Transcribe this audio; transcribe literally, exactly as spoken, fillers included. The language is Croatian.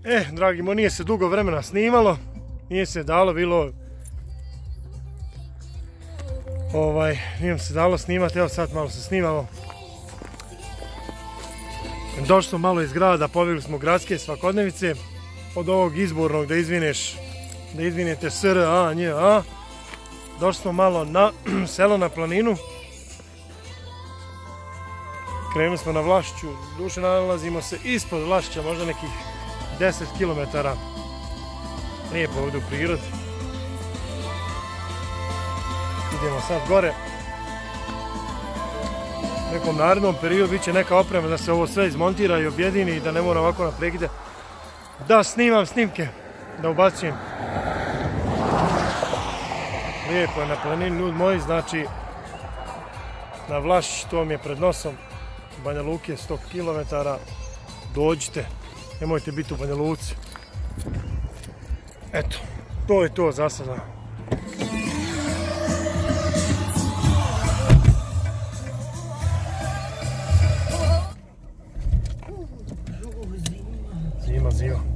E, dragi moji, nije se dugo vremena snimalo, nije se dalo, bilo... Ovaj, nije se dalo snimati, evo sad malo se snimamo. Došli smo malo iz grada, pobjegli smo gradske svakodnevice. Od ovog izbornog da izvineš, da izvinete S R A N J A. Došli smo malo na selo, na planinu. Krenuli smo na Vlašću, duše nalazimo se ispod Vlašća, možda nekih deset kilometara. Lijepo ovdje u prirodi. Idemo sad gore. U nekom narednom periodu bit će neka oprema da se ovo sve izmontira i objedini i da ne mora ovako na prekide da snimam snimke, da ubacujem. Lijepo je na planini, ljudi moji, znači na Vlašć, to mi je pred nosom, Banja Luke, sto kilometara, dođite, nemojte biti u Banja Luci. Eto, to je to za sada. Zima, zima.